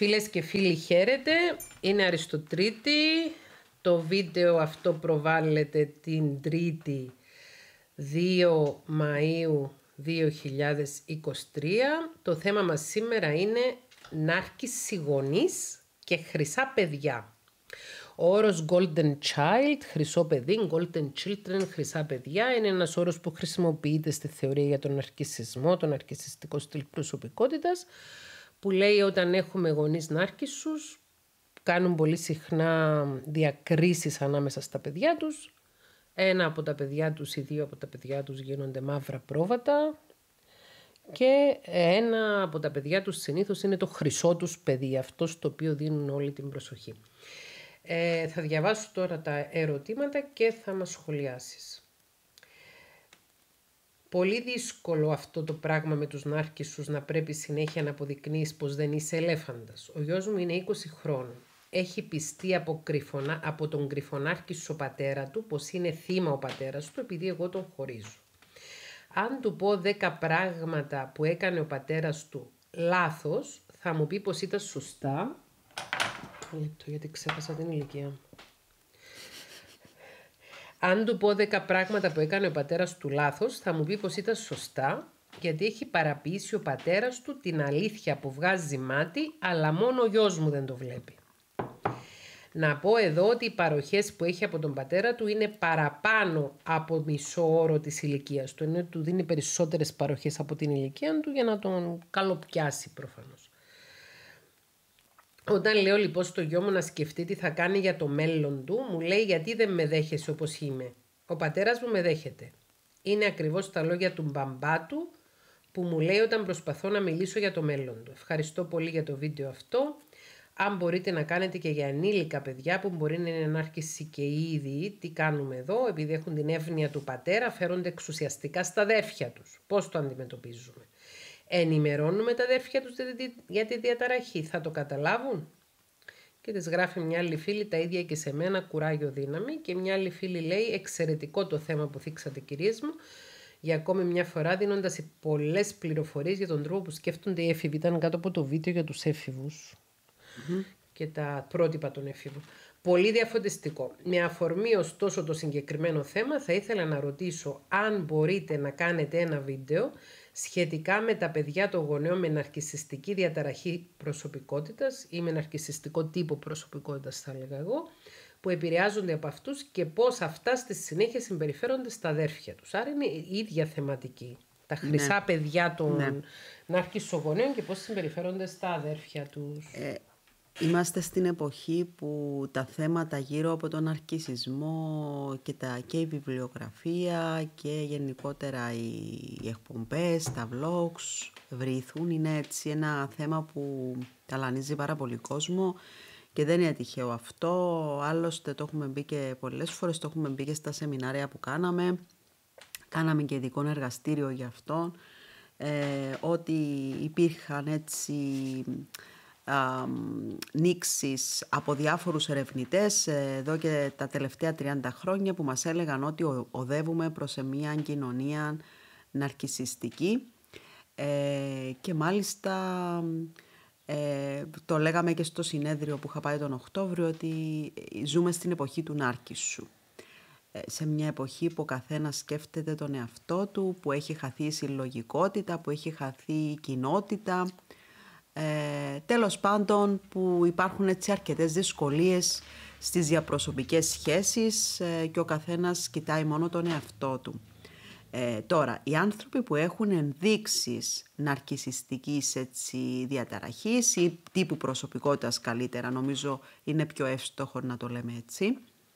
Φίλες και φίλοι, χαίρετε. Είναι Αριστοτρίτη. Το βίντεο αυτό προβάλλεται την 3η 2 Μαΐου 2023. Το θέμα μας σήμερα είναι νάρκισση γονείς και χρυσά παιδιά. Ο όρος Golden Child, χρυσό παιδί, Golden Children, χρυσά παιδιά, είναι ένας όρος που χρησιμοποιείται στη θεωρία για τον ναρκισσισμό, τον ναρκισσιστικό στυλ προσωπικότητας, που λέει όταν έχουμε γονείς νάρκισσους, κάνουν πολύ συχνά διακρίσεις ανάμεσα στα παιδιά τους. Ένα από τα παιδιά τους ή δύο από τα παιδιά τους γίνονται μαύρα πρόβατα και ένα από τα παιδιά τους συνήθως είναι το χρυσό τους παιδί, αυτό στο οποίο δίνουν όλη την προσοχή. Θα διαβάσω τώρα τα ερωτήματα και θα μας σχολιάσεις. Πολύ δύσκολο αυτό το πράγμα με τους νάρκισσους, να πρέπει συνέχεια να αποδεικνύεις πως δεν είσαι ελέφαντας. Ο γιος μου είναι 20 χρόνων. Έχει πιστεί από τον κρυφονάρκισσο πατέρα του πως είναι θύμα ο πατέρας του επειδή εγώ τον χωρίζω. Αν του πω 10 πράγματα που έκανε ο πατέρας του λάθος, θα μου πει πως ήταν σωστά. Ένα λεπτό, γιατί ξέχασα την ηλικία μου. Αν του πω 10 πράγματα που έκανε ο πατέρας του λάθος, θα μου πει πως ήταν σωστά, γιατί έχει παραποιήσει ο πατέρας του την αλήθεια που βγάζει μάτι, αλλά μόνο ο γιος μου δεν το βλέπει. Να πω εδώ ότι οι παροχές που έχει από τον πατέρα του είναι παραπάνω από μισό όρο της ηλικίας του. Ενώ του δίνει περισσότερες παροχές από την ηλικία του για να τον καλοπιάσει προφανώς. Όταν λέω λοιπόν στο γιο μου να σκεφτεί τι θα κάνει για το μέλλον του, μου λέει γιατί δεν με δέχεσαι όπως είμαι. Ο πατέρας μου με δέχεται. Είναι ακριβώς τα λόγια του μπαμπά του που μου λέει όταν προσπαθώ να μιλήσω για το μέλλον του. Ευχαριστώ πολύ για το βίντεο αυτό. Αν μπορείτε να κάνετε και για ενήλικα παιδιά που μπορεί να είναι νάρκισσοι και ήδη, τι κάνουμε εδώ, επειδή έχουν την εύνοια του πατέρα, φέρονται εξουσιαστικά στα αδέρφια τους. Πώς το αντιμετωπίζουμε. Ενημερώνουμε τα αδέρφια τους για τη διαταραχή. Θα το καταλάβουν. Και της γράφει μια άλλη φίλη τα ίδια και σε μένα, κουράγιο δύναμη. Και μια άλλη φίλη λέει εξαιρετικό το θέμα που θίξατε κυρίες μου. Για ακόμη μια φορά δίνοντας πολλές πληροφορίες για τον τρόπο που σκέφτονται οι έφηβοι. Ήταν κάτω από το βίντεο για τους έφηβους και τα πρότυπα των έφηβων. Πολύ διαφωτιστικό. Με αφορμή ωστόσο το συγκεκριμένο θέμα θα ήθελα να ρωτήσω αν μπορείτε να κάνετε ένα βίντεο σχετικά με τα παιδιά των γονέων με ναρκισσιστική διαταραχή προσωπικότητας ή με ναρκισσιστικό τύπο προσωπικότητας θα έλεγα εγώ, που επηρεάζονται από αυτούς και πώς αυτά στη συνέχεια συμπεριφέρονται στα αδέρφια τους. Άρα είναι η ίδια θεματική. Τα χρυσά παιδιά των ναρκισσογονέων και πώς συμπεριφέρονται στα αδέρφια τους. Είμαστε στην εποχή που τα θέματα γύρω από τον ναρκισσισμό και η βιβλιογραφία και γενικότερα οι εκπομπές, τα vlogs βρήθουν. Είναι έτσι ένα θέμα που ταλανίζει πάρα πολύ κόσμο και δεν είναι τυχαίο αυτό. Άλλωστε το έχουμε μπει και πολλές φορές, το έχουμε μπει και στα σεμινάρια που κάναμε. Κάναμε και ειδικό εργαστήριο γι' αυτό, ότι υπήρχαν έτσι νήξεις από διάφορους ερευνητές εδώ και τα τελευταία 30 χρόνια που μας έλεγαν ότι οδεύουμε προς μια κοινωνία ναρκισσιστική και μάλιστα το λέγαμε και στο συνέδριο που είχα πάει τον Οκτώβριο ότι ζούμε στην εποχή του νάρκισσου. Σε μια εποχή που ο καθένας σκέφτεται τον εαυτό του, που έχει χαθεί η συλλογικότητα, που έχει χαθεί η κοινότητα. Τέλος πάντων που υπάρχουν έτσι αρκετές δυσκολίες στις διαπροσωπικές σχέσεις και ο καθένας κοιτάει μόνο τον εαυτό του. Τώρα, οι άνθρωποι που έχουν ενδείξεις ναρκισσιστικής έτσι, διαταραχής ή τύπου προσωπικότητας καλύτερα, νομίζω είναι πιο εύστοχο να το λέμε έτσι,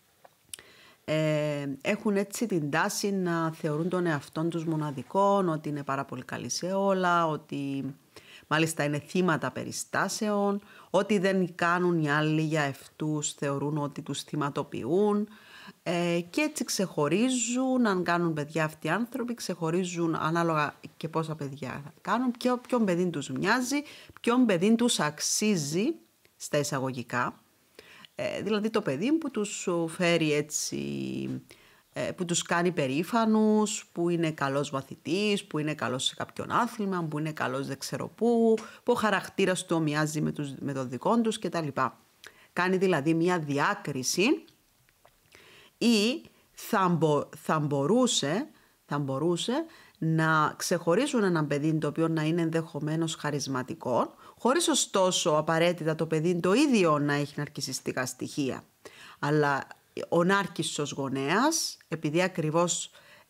έχουν έτσι την τάση να θεωρούν τον εαυτόν τους μοναδικών, ότι είναι πάρα πολύ καλοί σε όλα, ότι μάλιστα είναι θύματα περιστάσεων, ότι δεν κάνουν οι άλλοι για αυτούς θεωρούν ότι τους θυματοποιούν και έτσι ξεχωρίζουν, αν κάνουν παιδιά αυτοί οι άνθρωποι, ξεχωρίζουν ανάλογα και πόσα παιδιά κάνουν, ποιον παιδί τους μοιάζει, ποιον παιδί τους αξίζει στα εισαγωγικά. Δηλαδή το παιδί που τους φέρει έτσι που τους κάνει περήφανους, που είναι καλός μαθητής, που είναι καλός σε κάποιον άθλημα, που είναι καλός δεν ξέρω πού, που ο χαρακτήρας του ομοιάζει με τον δικό τους κτλ. Κάνει δηλαδή μια διάκριση ή θα μπορούσε να ξεχωρίσουν έναν παιδί το οποίο να είναι ενδεχομένως χαρισματικό, χωρίς ωστόσο απαραίτητα το παιδί το ίδιο να έχει ναρκισσιστικά στοιχεία. Αλλά ο νάρκισσος γονέας, επειδή ακριβώς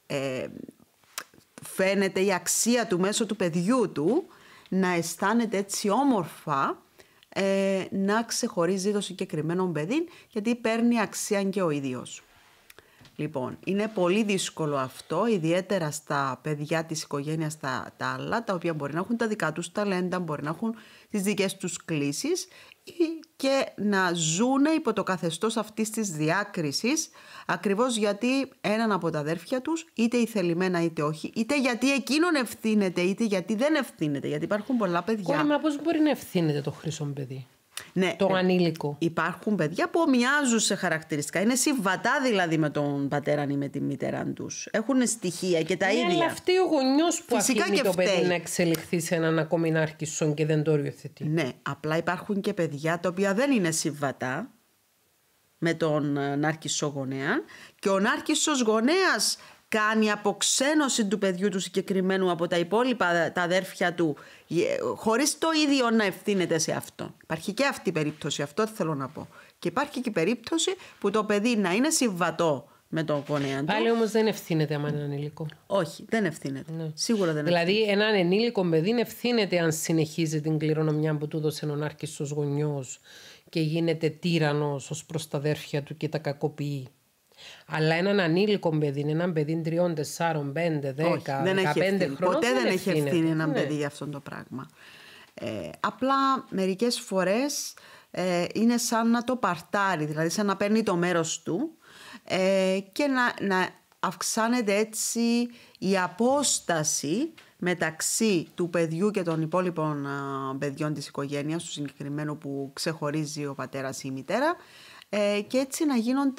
φαίνεται η αξία του μέσω του παιδιού του, να αισθάνεται έτσι όμορφα, να ξεχωρίζει το συγκεκριμένο παιδί, γιατί παίρνει αξία και ο ίδιος. Λοιπόν, είναι πολύ δύσκολο αυτό, ιδιαίτερα στα παιδιά της οικογένειας τα άλλα, τα οποία μπορεί να έχουν τα δικά τους ταλέντα, μπορεί να έχουν τις δικές τους κλίσεις και να ζουν υπό το καθεστώς αυτής της διάκρισης, ακριβώς γιατί έναν από τα αδέρφια τους, είτε ηθελημένα είτε όχι, είτε γιατί εκείνον ευθύνεται, είτε γιατί δεν ευθύνεται, γιατί υπάρχουν πολλά παιδιά. Μα πώς μπορεί να ευθύνεται το χρυσό παιδί? Ναι, το ανήλικο. Υπάρχουν παιδιά που ομοιάζουν σε χαρακτηριστικά. Είναι συμβατά δηλαδή με τον πατέρα ή με τη μητέρα τους. Έχουν στοιχεία και τα ίδια. Αλλά αυτή ο γονιός που φυσικά αφήνει το παιδί να εξελιχθεί σε έναν ακόμη νάρκισσον και δεν το οριοθετεί. Ναι, απλά υπάρχουν και παιδιά τα οποία δεν είναι συμβατά με τον νάρκισσο γονέα και ο νάρκισσος γονέας κάνει αποξένωση του παιδιού του συγκεκριμένου από τα υπόλοιπα τα αδέρφια του, χωρίς το ίδιο να ευθύνεται σε αυτό. Υπάρχει και αυτή η περίπτωση, αυτό θέλω να πω. Και υπάρχει και η περίπτωση που το παιδί να είναι συμβατό με τον γονέα του. Πάλι όμως δεν ευθύνεται άμα είναι ανήλικο. Όχι, δεν ευθύνεται. Ναι. Σίγουρα δεν δηλαδή, ευθύνεται. Δηλαδή, έναν ενήλικο παιδί ευθύνεται αν συνεχίζει την κληρονομιά που του έδωσε ο νάρκισσος γονιός και γίνεται τύραννος ως προς τα αδέρφια του και τα κακοποιεί. Αλλά έναν ανήλικο παιδί, έναν παιδί 3, 4, 5, 10, 15 χρόνων. Ποτέ δεν έχει ευθύνη έναν παιδί για αυτό το πράγμα. Απλά μερικές φορές είναι σαν να το παρτάρει, δηλαδή σαν να παίρνει το μέρος του και να αυξάνεται έτσι η απόσταση μεταξύ του παιδιού και των υπόλοιπων παιδιών της οικογένειας, του συγκεκριμένου που ξεχωρίζει ο πατέρας ή η μητέρα, και έτσι να γίνονται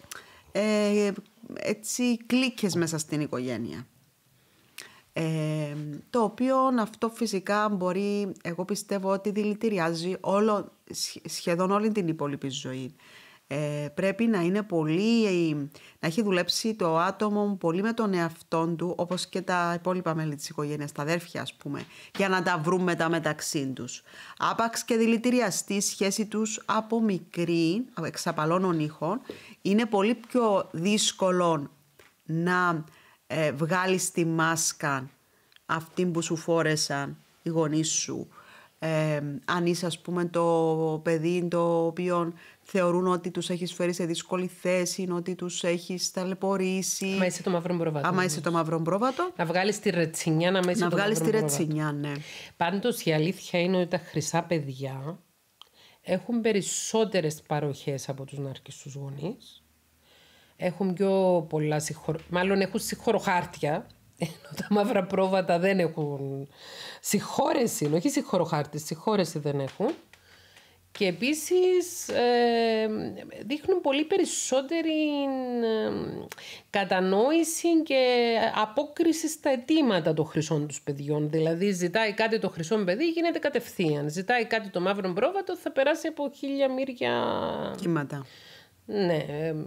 έτσι κλίκες μέσα στην οικογένεια. Το οποίο αυτό φυσικά μπορεί, εγώ πιστεύω ότι δηλητηριάζει σχεδόν όλη την υπόλοιπη ζωή. Πρέπει να είναι να έχει δουλέψει το άτομο πολύ με τον εαυτόν του, όπως και τα υπόλοιπα μέλη της οικογένειας, τα αδέρφια ας πούμε, για να τα βρουν μετά μεταξύ τους. Άπαξ και δηλητηριαστεί η σχέση τους από μικρή, εξ απαλώνων ήχων, είναι πολύ πιο δύσκολο να βγάλεις τη μάσκα αυτή που σου φόρεσαν οι γονείς σου. Αν είσαι ας πούμε το παιδί το οποίο θεωρούν ότι τους έχεις φέρει σε δύσκολη θέση, ότι τους έχεις ταλαιπωρήσει. Άμα είσαι το μαύρο πρόβατο. Άμα είσαι το μαύρο πρόβατο. Να βγάλεις τη ρετσινιά να μέσα. Να βγάλεις τη ρετσινιά, ναι. Πάντως η αλήθεια είναι ότι τα χρυσά παιδιά έχουν περισσότερες παροχές από τους νάρκισσους γονείς. Έχουν πιο πολλά μάλλον έχουν συγχωροχάρτια. Ενώ τα μαύρα πρόβατα δεν έχουν συγχώρεση, όχι συγχωροχάρτη, συγχώρεση δεν έχουν. Και επίσης δείχνουν πολύ περισσότερη κατανόηση και απόκριση στα αιτήματα των χρυσών τους παιδιών. Δηλαδή ζητάει κάτι το χρυσό παιδί, γίνεται κατευθείαν. Ζητάει κάτι το μαύρο πρόβατο, θα περάσει από 1000 μύρια κύματα. Ναι.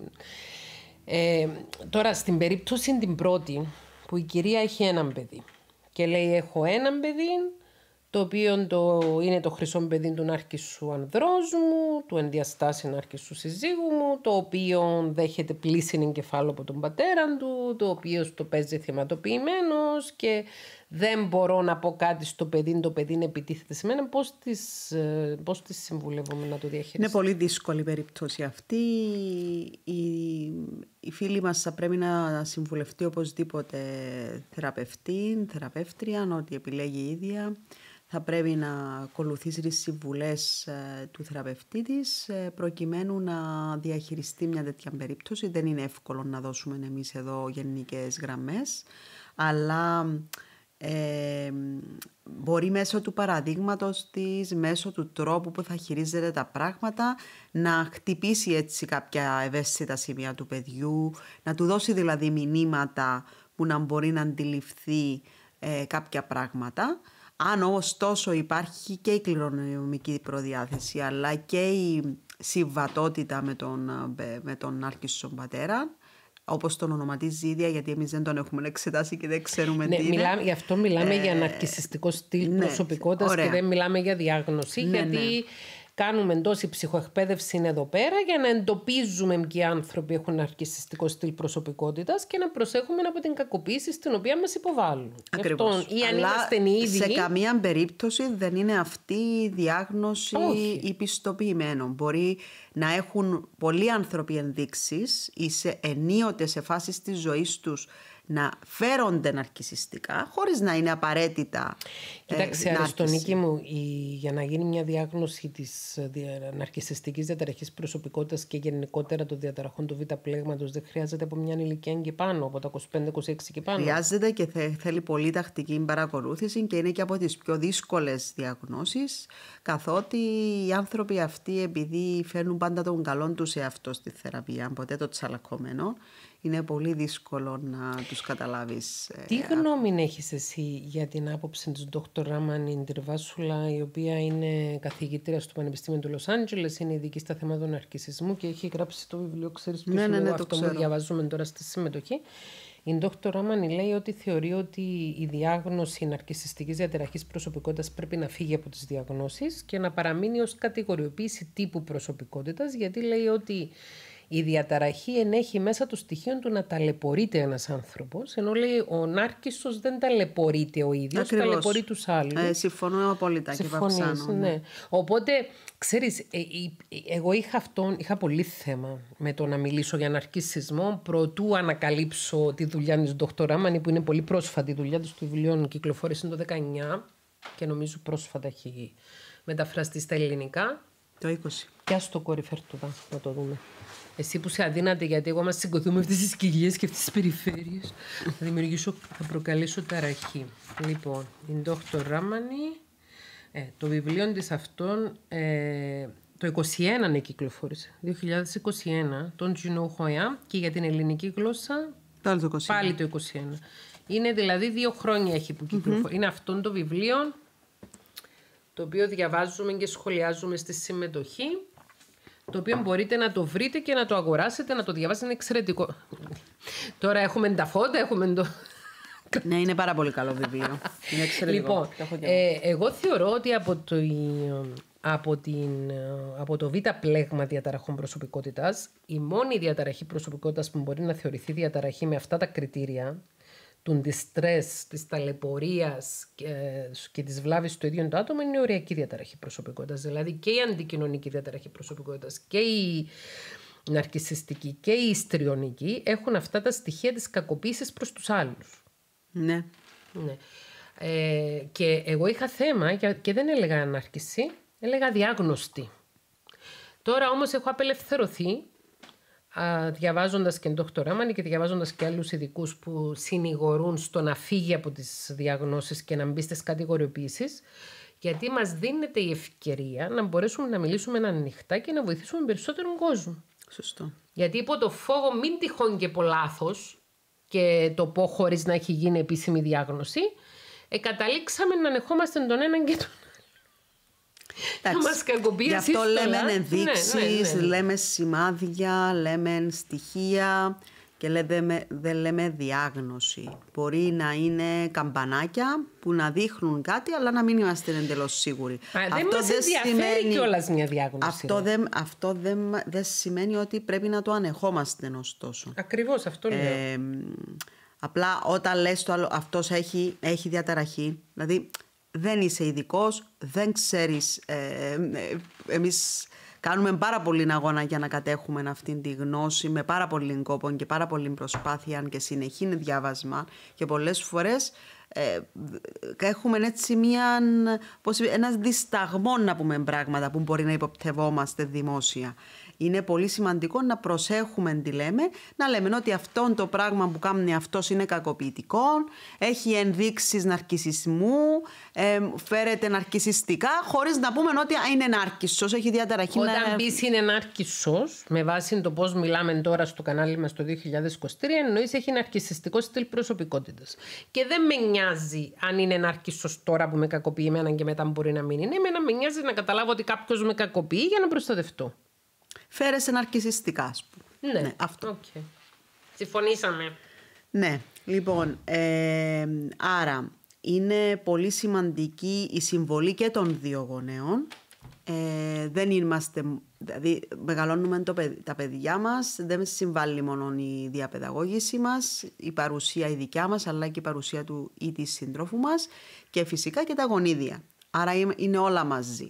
Τώρα στην περίπτωση την πρώτη, που η κυρία έχει έναν παιδί και λέει έχω έναν παιδί το οποίο είναι το χρυσό παιδί του νάρκισσου ανδρός μου, του ενδιαστάσει νάρκισσου συζύγου μου, το οποίο δέχεται πλήσιν εγκεφάλου από τον πατέρα του, το οποίο το παίζει θυματοποιημένος και δεν μπορώ να πω κάτι στο παιδί, το παιδί επιτίθεται σε μένα. Πώς τις συμβουλεύομαι να το διαχειριστεί? Είναι πολύ δύσκολη η περίπτωση αυτή. Η φίλη μας θα πρέπει να συμβουλευτεί οπωσδήποτε θεραπεύτρια, ό,τι επιλέγει η ίδια. Θα πρέπει να ακολουθήσει τις συμβουλές του θεραπευτή της προκειμένου να διαχειριστεί μια τέτοια περίπτωση. Δεν είναι εύκολο να δώσουμε εμείς εδώ γενικές γραμμές, αλλά μπορεί μέσω του παραδείγματος της, μέσω του τρόπου που θα χειρίζεται τα πράγματα, να χτυπήσει έτσι κάποια ευαίσθητα σημεία του παιδιού, να του δώσει δηλαδή μηνύματα που να μπορεί να αντιληφθεί κάποια πράγματα. Αν ωστόσο υπάρχει και η κληρονομική προδιάθεση, αλλά και η συμβατότητα με τον άρκισσον πατέρα, όπως τον ονοματίζει η ίδια, γιατί εμείς δεν τον έχουμε εξετάσει και δεν ξέρουμε τι είναι. Γι' αυτό μιλάμε για ναρκισσιστικό στυλ προσωπικότητας και δεν μιλάμε για διάγνωση, γιατί κάνουμε τόση ψυχοεκπαίδευση εδώ πέρα για να εντοπίζουμε ποιοι άνθρωποι έχουν ναρκισσιστικό στυλ προσωπικότητας και να προσέχουμε από την κακοποίηση στην οποία μας υποβάλλουν. Ακριβώς. Ή αν είμαστε ίδιοι, σε καμία περίπτωση δεν είναι αυτή η διάγνωση πιστοποιημένο. Μπορεί να έχουν πολλοί άνθρωποι ενδείξεις ή ενίοτε σε φάσεις της ζωής τους να φέρονται ναρκισσιστικά, χωρίς να είναι απαραίτητα. Κοιτάξτε, Αριστονίκη μου, για να γίνει μια διάγνωση της ναρκισσιστικής διαταραχής προσωπικότητας και γενικότερα των διαταραχών του β' πλέγματος, δεν χρειάζεται από μια ηλικία και πάνω, από τα 25-26 και πάνω. Χρειάζεται και θέλει πολύ τακτική παρακολούθηση και είναι και από τις πιο δύσκολες διαγνώσεις, καθότι οι άνθρωποι αυτοί, επειδή φέρνουν πάντα τον καλό τους εαυτό στη θεραπεία, ποτέ το τσαλακωμένο, είναι πολύ δύσκολο να τους καταλάβεις. Τι γνώμη έχεις εσύ για την άποψη της Dr. Raman Indervasula, η οποία είναι καθηγήτρια στο Πανεπιστήμιο του Λος Άντζελες, είναι ειδική στα θέματα ναρκισσισμού και έχει γράψει το βιβλίο, ξέρεις ποιο είναι αυτό που διαβάζουμε τώρα στη συμμετοχή. Η Dr. Raman λέει ότι θεωρεί ότι η διάγνωση ναρκισσιστικής διαταραχής προσωπικότητας πρέπει να φύγει από τις διαγνώσεις και να παραμείνει ως κατηγοριοποίηση τύπου προσωπικότητας, γιατί λέει ότι η διαταραχή ενέχει μέσα το στοιχείο του να ταλαιπωρείται ένας άνθρωπος, ενώ λέει ο νάρκισσος δεν ταλαιπωρείται ο ίδιος, ταλαιπωρεί τους άλλους. Συμφωνώ απόλυτα και βαψάνω. Ναι. Οπότε, ξέρεις, εγώ είχα πολύ θέμα με το να μιλήσω για ναρκισσισμό προτού ανακαλύψω τη δουλειά της Dr. Raman, που είναι πολύ πρόσφατη. Η δουλειά της του βιβλίου κυκλοφόρησε το 19 και νομίζω πρόσφατα έχει μεταφραστεί στα ελληνικά. Το 20. Και ας το κορυφέρτω να το δούμε. Εσύ που σε αδύνατη, γιατί εγώ μας συγκωθούμε αυτές τις κοιλιές και αυτές τις περιφέρειες, θα προκαλέσω ταραχή. Λοιπόν, η Dr. Raman, το βιβλίο της αυτόν, το 21 κυκλοφόρησε, 2021, τον Τζινό Χοιά, και για την ελληνική γλώσσα πάλι το 21. Είναι δηλαδή 2 χρόνια έχει που κυκλοφορεί. Είναι αυτόν το βιβλίο, το οποίο διαβάζουμε και σχολιάζουμε στη συμμετοχή, το οποίο μπορείτε να το βρείτε και να το αγοράσετε, να το διαβάσετε, είναι εξαιρετικό. Τώρα έχουμε τα φώτα, έχουμε το... Ναι, είναι πάρα πολύ καλό βιβλίο. Είναι εξαιρετικό. Λοιπόν, εγώ θεωρώ ότι από το β' πλέγμα διαταραχών προσωπικότητας, η μόνη διαταραχή προσωπικότητας που μπορεί να θεωρηθεί διαταραχή με αυτά τα κριτήρια, του στρες, της ταλαιπωρίας και της βλάβης του ίδιου του άτομου, είναι η οριακή διαταραχή προσωπικότητας. Δηλαδή και η αντικοινωνική διαταραχή προσωπικότητας και η ναρκισσιστική και η ιστριονική έχουν αυτά τα στοιχεία της κακοποίησης προς τους άλλους. Ναι. Και εγώ είχα θέμα και δεν έλεγα ανάρκηση, έλεγα διάγνωστη. Τώρα όμως έχω απελευθερωθεί, διαβάζοντας και Dr. Raman και διαβάζοντας και άλλους ειδικούς που συνηγορούν στο να φύγει από τις διαγνώσεις και να μπει στις κατηγοριοποίησεις, γιατί μας δίνεται η ευκαιρία να μπορέσουμε να μιλήσουμε ανοιχτά και να βοηθήσουμε περισσότερον κόσμο. Σωστό. Γιατί υπό το φόβο μην τυχόν και πω λάθος και το πω χωρίς να έχει γίνει επίσημη διάγνωση, καταλήξαμε να ανεχόμαστε τον έναν και τον θα μας κακοποιήσει. Γι' αυτό λέμε ενδείξεις, λέμε σημάδια, λέμε στοιχεία και δεν λέμε διάγνωση. Μπορεί να είναι καμπανάκια που να δείχνουν κάτι, αλλά να μην είμαστε εντελώς σίγουροι. Δεν μας ενδιαφέρει κιόλας μια διάγνωση. Αυτό δεν σημαίνει ότι πρέπει να το ανεχόμαστε ωστόσο. Ακριβώς, αυτό λέω. Απλά όταν λες αυτός έχει διαταραχή, δηλαδή δεν είσαι ειδικός, δεν ξέρεις, εμείς κάνουμε πάρα πολύ αγώνα για να κατέχουμε αυτή τη γνώση με πάρα πολύ κόπο και πάρα πολύ προσπάθεια και συνεχή διάβασμα και πολλές φορές έχουμε έτσι ένας δισταγμό να πούμε πράγματα που μπορεί να υποπτευόμαστε δημόσια. Είναι πολύ σημαντικό να προσέχουμε τι λέμε, να λέμε ότι αυτό το πράγμα που κάνει αυτός είναι κακοποιητικό, έχει ενδείξεις ναρκισσισμού, φέρεται ναρκισσιστικά, χωρίς να πούμε ότι είναι νάρκισσος, έχει διαταραχή. Όταν πεις είναι νάρκισσος, με βάση το πώς μιλάμε τώρα στο κανάλι μας το 2023, εννοείς έχει ναρκισσιστικό στυλ προσωπικότητας. Και δεν με νοιάζει αν είναι νάρκισσος τώρα που με κακοποιεί εμένα και μετά μπορεί να μην είναι. Εμένα με νοιάζει να καταλάβω ότι κάποιος με κακοποιεί για να προστατευτώ. Φέρεσαι ναρκισσιστικά, ας πούμε. Ναι, αυτό. Okay. Συμφωνήσαμε. Ναι, λοιπόν, άρα είναι πολύ σημαντική η συμβολή και των δύο γονέων. Δεν είμαστε, δηλαδή μεγαλώνουμε τα παιδιά μας, δεν συμβάλλει μόνο η διαπαιδαγώγηση μας, η παρουσία η δικιά μας, αλλά και η παρουσία του ή της συντρόφου μας και φυσικά και τα γονίδια. Άρα είναι όλα μαζί.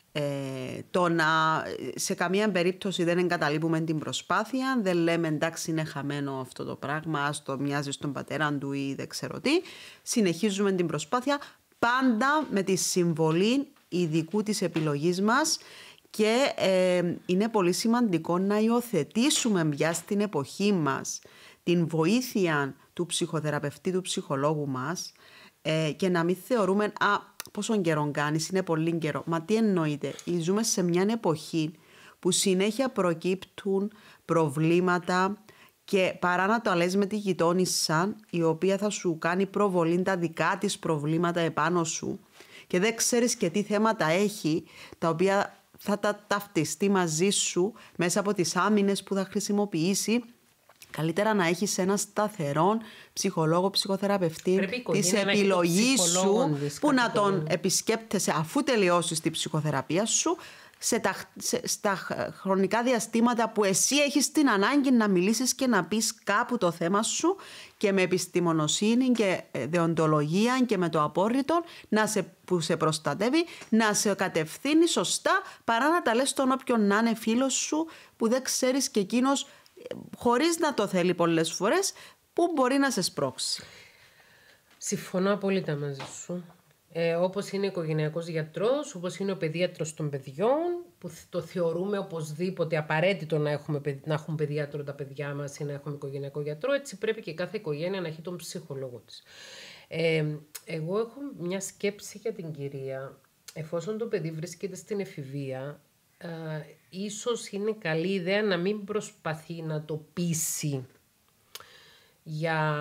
Το να σε καμία περίπτωση δεν εγκαταλείπουμε την προσπάθεια, δεν λέμε εντάξει είναι χαμένο αυτό το πράγμα, ας το μοιάζει στον πατέρα του ή δεν ξέρω τι. Συνεχίζουμε την προσπάθεια πάντα με τη συμβολή ειδικού της επιλογής μας και είναι πολύ σημαντικό να υιοθετήσουμε πια στην εποχή μας την βοήθεια του ψυχοθεραπευτή, του ψυχολόγου μας και να μην θεωρούμε πόσο καιρό κάνεις, είναι πολύ καιρό. Μα τι εννοείται, ζούμε σε μια εποχή που συνέχεια προκύπτουν προβλήματα και παρά να το λες με τη γειτόνισσα η οποία θα σου κάνει προβολή τα δικά της προβλήματα επάνω σου και δεν ξέρεις και τι θέματα έχει τα οποία θα τα ταυτιστεί μαζί σου μέσα από τις άμυνες που θα χρησιμοποιήσει. Καλύτερα να έχεις έναν σταθερό ψυχολόγο, ψυχοθεραπευτή της επιλογής σου που να τον επισκέπτεσαι αφού τελειώσεις τη ψυχοθεραπεία σου στα χρονικά διαστήματα που εσύ έχεις την ανάγκη να μιλήσεις και να πεις κάπου το θέμα σου και με επιστημονοσύνη και δεοντολογία και με το απόρριτο που σε προστατεύει να σε κατευθύνει σωστά παρά να τα λες στον όποιον να είναι φίλος σου που δεν ξέρεις και εκείνος χωρίς να το θέλει πολλές φορές, που μπορεί να σε σπρώξει. Συμφωνώ απόλυτα μαζί σου. Όπως είναι ο οικογενειακός γιατρός, όπως είναι ο παιδίατρος των παιδιών, που το θεωρούμε οπωσδήποτε απαραίτητο να έχουν παιδίατρο τα παιδιά μας ή να έχουμε οικογενειακό γιατρό, έτσι πρέπει και κάθε οικογένεια να έχει τον ψυχολόγο της. Εγώ έχω μια σκέψη για την κυρία. Εφόσον το παιδί βρίσκεται στην εφηβεία, ίσως είναι καλή ιδέα να μην προσπαθεί να το πείσει για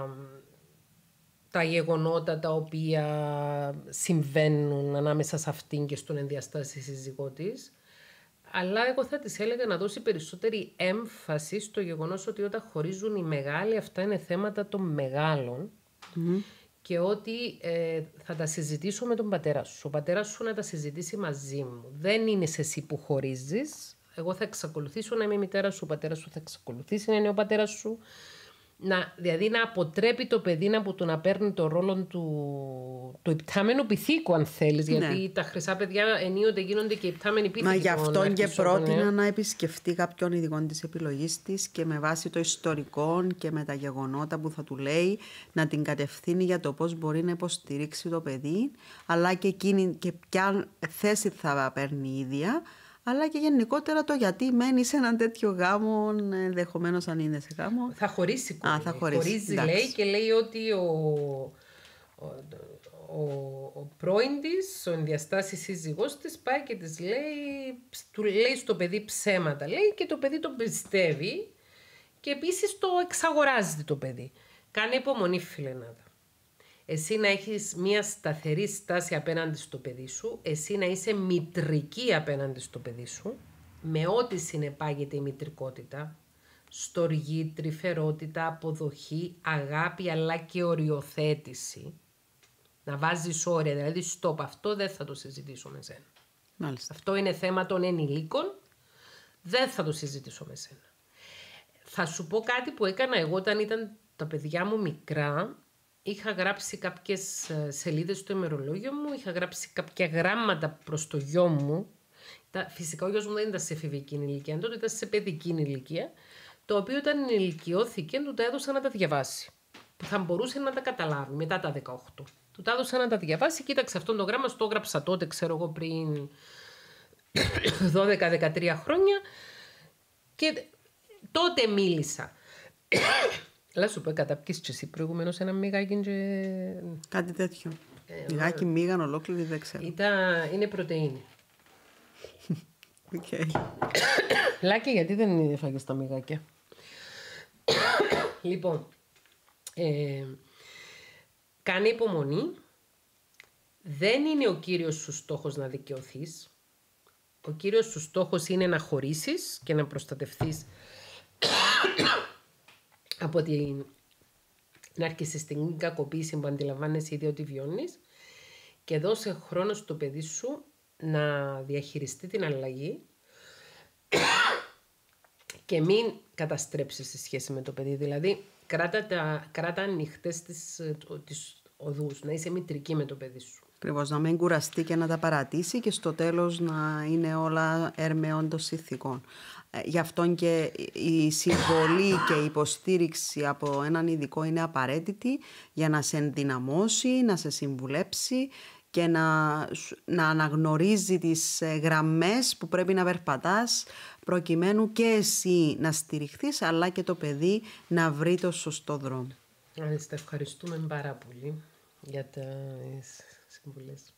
τα γεγονότα τα οποία συμβαίνουν ανάμεσα σε αυτήν και στον ενδιαστάση σύζυγό της, αλλά εγώ θα της έλεγα να δώσει περισσότερη έμφαση στο γεγονός ότι όταν χωρίζουν οι μεγάλοι αυτά είναι θέματα των μεγάλων και ότι θα τα συζητήσω με τον πατέρα σου. Ο πατέρας σου να τα συζητήσει μαζί μου. Δεν είναι εσύ που χωρίζεις. Εγώ θα εξακολουθήσω να είμαι η μητέρα σου, ο πατέρας σου θα εξακολουθήσει να είναι ο πατέρας σου. Δηλαδή να αποτρέπει το παιδί να παίρνει το ρόλο του υπτάμενου πυθίκου, αν θέλεις. Ναι. Γιατί τα χρυσά παιδιά ενίοτε γίνονται και υπτάμενοι πυθίκοι. Μα γι' αυτό και πρότεινα να επισκεφτεί κάποιον ειδικών της επιλογής της και με βάση το ιστορικό και με τα γεγονότα που θα του λέει να την κατευθύνει για το πώς μπορεί να υποστηρίξει το παιδί, αλλά και εκείνη και ποια θέση θα παίρνει η ίδια. Αλλά και γενικότερα το γιατί μένει σε έναν τέτοιο γάμο, ενδεχομένως αν είναι σε γάμο. Θα χωρίσει. Θα χωρίσει, λέει και λέει ότι ο πρώην της, ο ενδιαστάσης σύζυγός της πάει και της του λέει στο παιδί ψέματα. Λέει και το παιδί τον πιστεύει και επίσης το εξαγοράζει το παιδί. Κάνε υπομονή, φιλενάδα. Εσύ να έχεις μια σταθερή στάση απέναντι στο παιδί σου, εσύ να είσαι μητρική απέναντι στο παιδί σου, με ό,τι συνεπάγεται η μητρικότητα, στοργή, τρυφερότητα, αποδοχή, αγάπη αλλά και οριοθέτηση. Να βάζεις όρια, δηλαδή stop, αυτό δεν θα το συζητήσω με σένα. Μάλιστα. Αυτό είναι θέμα των ενηλίκων, δεν θα το συζητήσω με σένα. Θα σου πω κάτι που έκανα εγώ όταν ήταν τα παιδιά μου μικρά. Είχα γράψει κάποιες σελίδες στο ημερολόγιο μου, είχα γράψει κάποια γράμματα προς το γιο μου. Φυσικά ο γιος μου δεν ήταν σε εφηβική ηλικία, τότε ήταν σε παιδική ηλικία, το οποίο όταν ενηλικιώθηκε του τα έδωσα να τα διαβάσει. Που θα μπορούσε να τα καταλάβει μετά τα 18. Του τα έδωσα να τα διαβάσει, κοίταξε αυτό το γράμμα, το έγραψα τότε, ξέρω εγώ πριν 12-13 χρόνια. Και τότε μίλησα. Λά σου πω, καταπκείς και εσύ προηγουμένως ένα μυγάκι και... Κάτι τέτοιο. Μυγάκι, μίγαν ολόκληρη, δεν ξέρω. Είναι πρωτεΐνη. Okay. Λάκη, γιατί δεν έφαγες τα μυγάκια? Λοιπόν, κάνε υπομονή. Δεν είναι ο κύριος σου στόχος να δικαιωθείς. Ο κύριος σου στόχος είναι να χωρίσεις και να προστατευθείς από την ναρκισσιστική κακοποίηση που αντιλαμβάνεσαι ήδη ότι βιώνεις, και δώσε χρόνο στο παιδί σου να διαχειριστεί την αλλαγή και μην καταστρέψεις τη σχέση με το παιδί. Δηλαδή, κράτα ανοιχτές τις οδούς, να είσαι μητρική με το παιδί σου. Ακριβώς, να μην κουραστεί και να τα παρατήσει και στο τέλος να είναι όλα ερμαιόντως ηθικών. Γι' αυτό και η συμβολή και η υποστήριξη από έναν ειδικό είναι απαραίτητη για να σε ενδυναμώσει, να σε συμβουλέψει και να αναγνωρίζει τις γραμμές που πρέπει να περπατάς προκειμένου και εσύ να στηριχθείς αλλά και το παιδί να βρει το σωστό δρόμο. Ευχαριστούμε πάρα πολύ για τις συμβουλές.